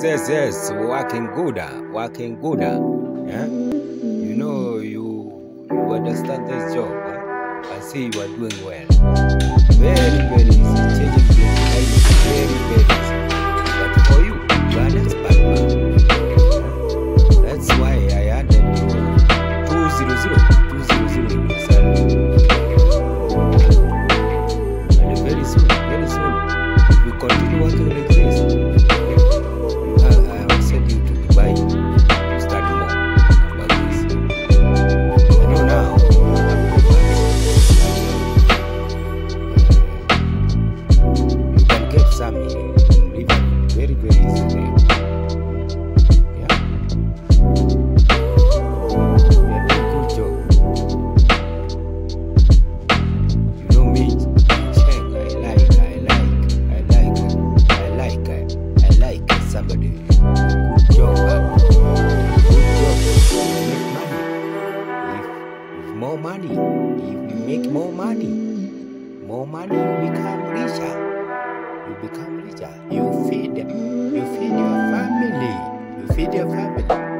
Yes. Working good. Yeah? You know, you understand this job. I see you are doing well. Very easy. Changing the life is very easy. But for you are an expert man. That's why I added 200 in your salary. And very soon, if we continue working like this, I will send you to Dubai to start more about this. I know now. You can get some in Liverpool very easy. Yeah. You are doing good job. You know me, Cheng, I like somebody. Good job. Make money. If more money, if you make more money, you become richer. You feed your family.